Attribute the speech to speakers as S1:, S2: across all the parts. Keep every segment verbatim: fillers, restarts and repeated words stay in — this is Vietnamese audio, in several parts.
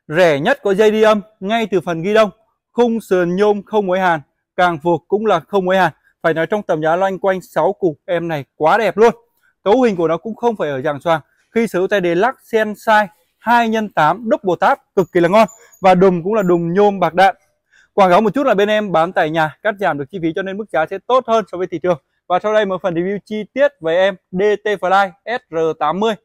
S1: Rẻ nhất có dây đi âm ngay từ phần ghi đông, khung sườn nhôm không mối hàn, càng buộc cũng là không mối hàn. Phải nói trong tầm giá loanh quanh sáu củ, em này quá đẹp luôn. Cấu hình của nó cũng không phải ở giàng xoàng. Khi sử dụng tay đề lắc sen size hai nhân tám double tap cực kỳ là ngon. Và đùm cũng là đùm nhôm bạc đạn. Quảng cáo một chút là bên em bán tại nhà, cắt giảm được chi phí cho nên mức giá sẽ tốt hơn so với thị trường. Và sau đây một phần review chi tiết với em đê tê Fly S R tám mươi.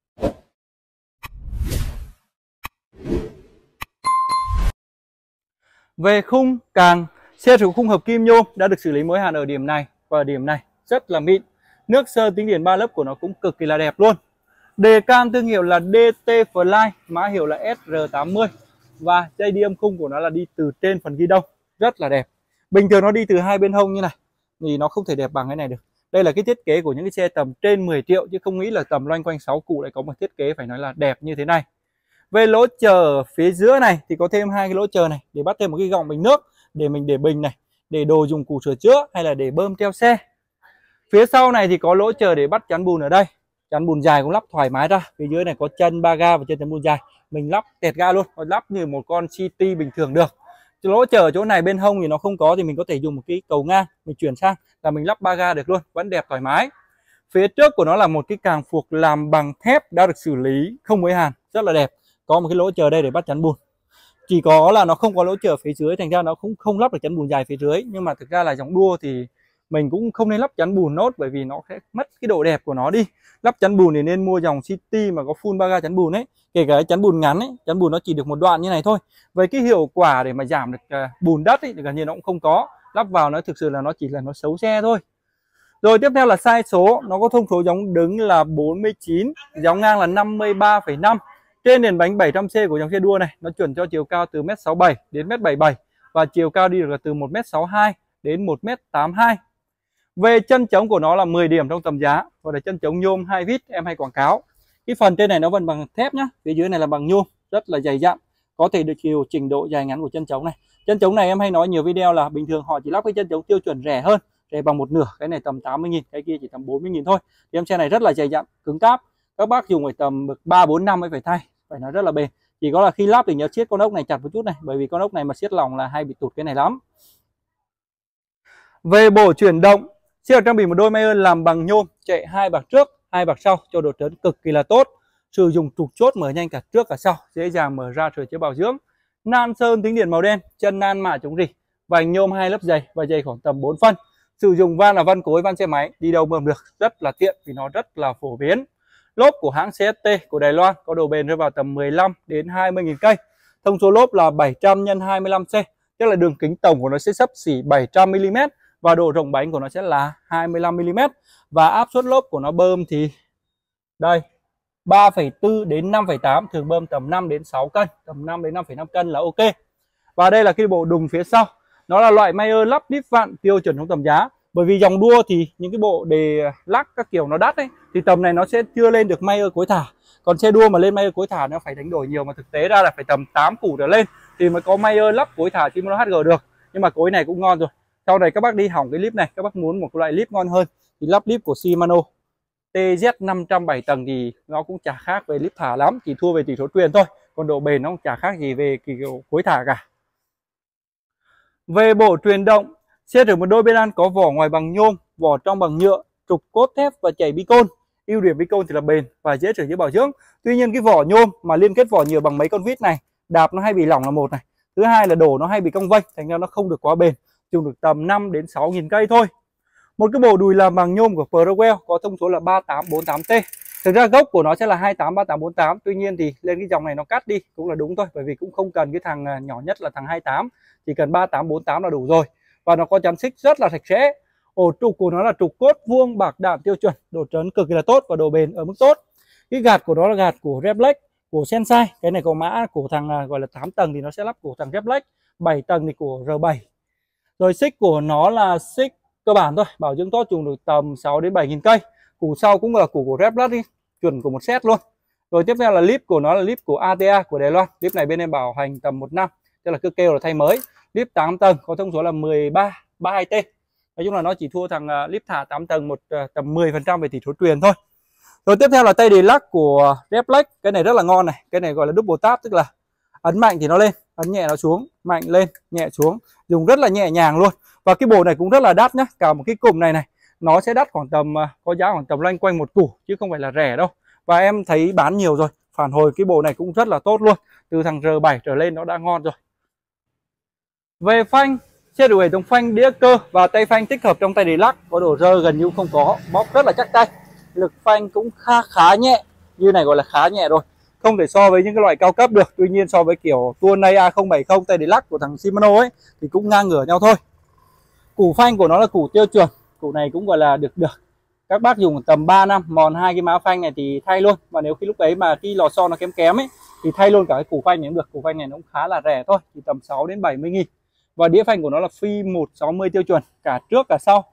S1: Về khung càng, xe sử dụng khung hợp kim nhôm đã được xử lý mối hàn ở điểm này và điểm này rất là mịn. Nước sơn tính điển ba lớp của nó cũng cực kỳ là đẹp luôn. Đề can thương hiệu là đê tê Fly, mã hiệu là S R tám mươi. Và dây đi âm khung của nó là đi từ trên phần ghi đông, rất là đẹp. Bình thường nó đi từ hai bên hông như này thì nó không thể đẹp bằng cái này được. Đây là cái thiết kế của những cái xe tầm trên mười triệu, chứ không nghĩ là tầm loanh quanh sáu củ lại có một thiết kế phải nói là đẹp như thế này. Về lỗ chờ phía giữa này thì có thêm hai cái lỗ chờ này để bắt thêm một cái gọng bình nước để mình để bình này, để đồ dùng cụ sửa chữa hay là để bơm treo xe. Phía sau này thì có lỗ chờ để bắt chắn bùn ở đây. Chắn bùn dài cũng lắp thoải mái ra. Phía dưới này có chân ba ga và chân chắn bùn dài. Mình lắp tẹt ga luôn, lắp như một con City bình thường được. Lỗ chờ chỗ này bên hông thì nó không có thì mình có thể dùng một cái cầu ngang mình chuyển sang là mình lắp ba ga được luôn, vẫn đẹp thoải mái. Phía trước của nó là một cái càng phuộc làm bằng thép đã được xử lý không mối hàn, rất là đẹp. Có một cái lỗ chờ đây để bắt chắn bùn. Chỉ có là nó không có lỗ chờ phía dưới, thành ra nó cũng không lắp được chắn bùn dài phía dưới. Nhưng mà thực ra là dòng đua thì mình cũng không nên lắp chắn bùn nốt, bởi vì nó sẽ mất cái độ đẹp của nó đi. Lắp chắn bùn thì nên mua dòng City mà có full ba ga chắn bùn ấy. Kể cả chắn bùn ngắn ấy, chắn bùn nó chỉ được một đoạn như này thôi. Về cái hiệu quả để mà giảm được bùn đất ấy thì gần như nó cũng không có. Lắp vào nó thực sự là nó chỉ là nó xấu xe thôi. Rồi tiếp theo là size số, nó có thông số gióng đứng là bốn mươi chín, gióng ngang là năm mươi ba phẩy năm. Trên nền bánh bảy trăm xê của dòng xe đua này, nó chuẩn cho chiều cao từ mét sáu mươi bảy đến mét bảy mươi bảy và chiều cao đi được là từ một mét sáu mươi hai đến một mét tám mươi hai. Về chân chống của nó là mười điểm trong tầm giá, và là chân chống nhôm hai vít em hay quảng cáo. Cái phần trên này nó vẫn bằng thép nhá, phía dưới này là bằng nhôm, rất là dày dặn, có thể được điều chỉnh độ dài ngắn của chân chống này. Chân chống này em hay nói nhiều video là bình thường họ chỉ lắp cái chân chống tiêu chuẩn rẻ hơn, rẻ bằng một nửa, cái này tầm tám mươi nghìn, cái kia chỉ tầm bốn mươi nghìn thôi. Thì em xe này rất là dày dặn, cứng cáp. Các bác dùng phải tầm ba bốn năm mới phải thay, phải nói rất là bền. Chỉ có là khi lắp thì nhớ siết con ốc này chặt một chút này, bởi vì con ốc này mà siết lỏng là hay bị tụt cái này lắm. Về bộ chuyển động, xe được trang bị một đôi Mayer làm bằng nhôm, chạy hai bạc trước, hai bạc sau cho độ trớn cực kỳ là tốt. Sử dụng trục chốt mở nhanh cả trước cả sau, dễ dàng mở ra sửa chữa bảo dưỡng. Nan sơn tính điện màu đen, chân nan mạ chống rỉ, vành nhôm hai lớp dày và dày khoảng tầm bốn phân. Sử dụng van là van cối, van xe máy, đi đâu bơm được, rất là tiện vì nó rất là phổ biến. Lốp của hãng xê ét tê của Đài Loan có độ bền rơi vào tầm mười lăm đến hai mươi nghìn cây. Thông số lốp là bảy trăm nhân hai mươi lăm xê, tức là đường kính tổng của nó sẽ xấp xỉ bảy trăm mi li mét và độ rộng bánh của nó sẽ là hai mươi lăm mi li mét. Và áp suất lốp của nó bơm thì đây, ba phẩy bốn đến năm phẩy tám, thường bơm tầm năm đến sáu cân, tầm năm đến năm phẩy năm cân là ok. Và đây là cái bộ đùng phía sau. Nó là loại Mayer lắp đít vặn tiêu chuẩn trong tầm giá. Bởi vì dòng đua thì những cái bộ đề lắc các kiểu nó đắt ấy, thì tầm này nó sẽ chưa lên được Mayer cối thả. Còn xe đua mà lên Mayer cối thả nó phải đánh đổi nhiều, mà thực tế ra là phải tầm tám củ trở lên thì mới có Mayer lắp cối thả Shimano hát giê được. Nhưng mà cối này cũng ngon rồi. Sau này các bác đi hỏng cái líp này, các bác muốn một loại líp ngon hơn thì lắp líp của Shimano tê dét năm trăm bảy tầng thì nó cũng chả khác về líp thả lắm, chỉ thua về tỷ số truyền thôi. Còn độ bền nó cũng chả khác gì về kiểu cối thả cả. Về bộ truyền động, xe được một đôi pedal có vỏ ngoài bằng nhôm, vỏ trong bằng nhựa, trục cốt thép và chảy bicon. Ưu điểm bicon thì là bền và dễ sửa chữa bảo dưỡng. Tuy nhiên cái vỏ nhôm mà liên kết vỏ nhựa bằng mấy con vít này, đạp nó hay bị lỏng là một này. Thứ hai là đổ nó hay bị cong vênh, thành ra nó không được quá bền. Dùng được tầm năm đến sáu nghìn cây thôi. Một cái bộ đùi làm bằng nhôm của Prowell có thông số là ba tám bốn tám T. Thực ra gốc của nó sẽ là hai tám ba tám bốn tám, tuy nhiên thì lên cái dòng này nó cắt đi cũng là đúng thôi, bởi vì cũng không cần cái thằng nhỏ nhất là thằng hai tám, chỉ cần ba tám bốn tám là đủ rồi. Và nó có chắn xích rất là sạch sẽ. Ổ trục của nó là trục cốt vuông bạc đạn tiêu chuẩn, độ trớn cực kỳ là tốt và độ bền ở mức tốt. Cái gạt của nó là gạt của Reflex, của Sensai. Cái này có mã của thằng gọi là tám tầng thì nó sẽ lắp của thằng Reflex, bảy tầng thì của R bảy. Rồi xích của nó là xích cơ bản thôi, bảo dưỡng tốt, dùng được tầm sáu đến bảy nghìn cây. Củ sau cũng là củ của Reflex, chuẩn của một set luôn. Rồi tiếp theo là líp của nó là líp của a tê a của Đài Loan. Líp này bên em bảo hành tầm một năm, tức là cứ kêu là thay mới. Líp tám tầng có thông số là mười ba ba mươi hai T. Nói chung là nó chỉ thua thằng uh, líp thả tám tầng một uh, tầm mười phần trăm về tỷ số truyền thôi. Rồi tiếp theo là tay đề lắc của Reflex. Cái này rất là ngon này, cái này gọi là double tap, tức là ấn mạnh thì nó lên, ấn nhẹ nó xuống, mạnh lên, nhẹ xuống, dùng rất là nhẹ nhàng luôn. Và cái bộ này cũng rất là đắt nhá, cả một cái cụm này này nó sẽ đắt khoảng tầm, có giá khoảng tầm loanh quanh một củ chứ không phải là rẻ đâu. Và em thấy bán nhiều rồi, phản hồi cái bộ này cũng rất là tốt luôn, từ thằng R bảy trở lên nó đã ngon rồi. Về phanh, xe được hệ thống phanh đĩa cơ và tay phanh tích hợp trong tay để lắc, có độ rơ gần như không có, bóp rất là chắc tay. Lực phanh cũng khá khá nhẹ, như này gọi là khá nhẹ rồi, không thể so với những cái loại cao cấp được. Tuy nhiên so với kiểu Tuonei A không bảy không tay để lắc của thằng Shimano ấy thì cũng ngang ngửa nhau thôi. Củ phanh của nó là củ tiêu chuẩn, củ này cũng gọi là được được. Các bác dùng tầm ba năm, mòn hai cái má phanh này thì thay luôn. Và nếu khi lúc đấy mà cái lò xo nó kém kém ấy thì thay luôn cả cái củ phanh này cũng được. Củ phanh này nó cũng khá là rẻ thôi, thì tầm sáu đến bảy mươi nghìn. Và đĩa phanh của nó là phi một sáu mươi tiêu chuẩn, cả trước cả sau.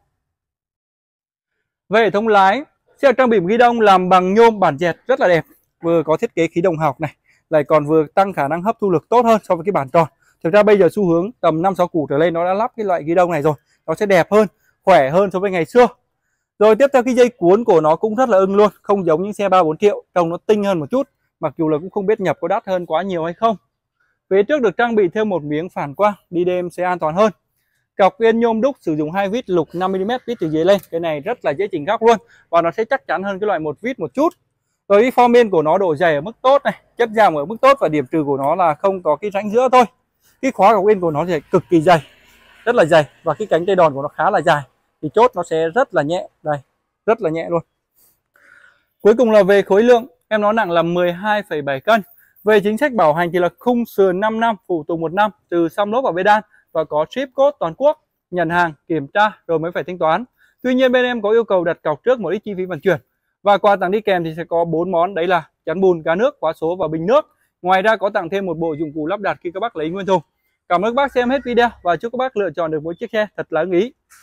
S1: Về hệ thống lái, xe được trang bị một ghi đông làm bằng nhôm bản dẹt rất là đẹp, vừa có thiết kế khí đồng học này, lại còn vừa tăng khả năng hấp thu lực tốt hơn so với cái bản tròn. Thực ra bây giờ xu hướng tầm năm sáu củ trở lên nó đã lắp cái loại ghi đông này rồi, nó sẽ đẹp hơn, khỏe hơn so với ngày xưa. Rồi tiếp theo cái dây cuốn của nó cũng rất là ưng luôn, không giống những xe ba bốn triệu, trông nó tinh hơn một chút, mặc dù là cũng không biết nhập có đắt hơn quá nhiều hay không. Phía trước được trang bị thêm một miếng phản quang, đi đêm sẽ an toàn hơn. Cọc yên nhôm đúc sử dụng hai vít lục năm mi li mét, vít từ dưới lên, cái này rất là dễ chỉnh góc luôn và nó sẽ chắc chắn hơn cái loại một vít một chút. Rồi cái form bên của nó độ dày ở mức tốt này, chất giảm ở mức tốt, và điểm trừ của nó là không có cái rãnh giữa thôi. Cái khóa cọc yên của nó thì cực kỳ dày, rất là dày, và cái cánh tay đòn của nó khá là dài, thì chốt nó sẽ rất là nhẹ, đây, rất là nhẹ luôn. Cuối cùng là về khối lượng, em nó nặng là mười hai phẩy bảy cân. Về chính sách bảo hành thì là khung sườn năm năm, phụ tùng một năm, từ xăm lốp và bê đan, và có ship code toàn quốc, nhận hàng, kiểm tra rồi mới phải thanh toán. Tuy nhiên bên em có yêu cầu đặt cọc trước một ít chi phí vận chuyển. Và quà tặng đi kèm thì sẽ có bốn món, đấy là chắn bùn, cá nước, khóa số và bình nước. Ngoài ra có tặng thêm một bộ dụng cụ lắp đặt khi các bác lấy nguyên thùng. Cảm ơn các bác xem hết video và chúc các bác lựa chọn được một chiếc xe thật là ưng ý.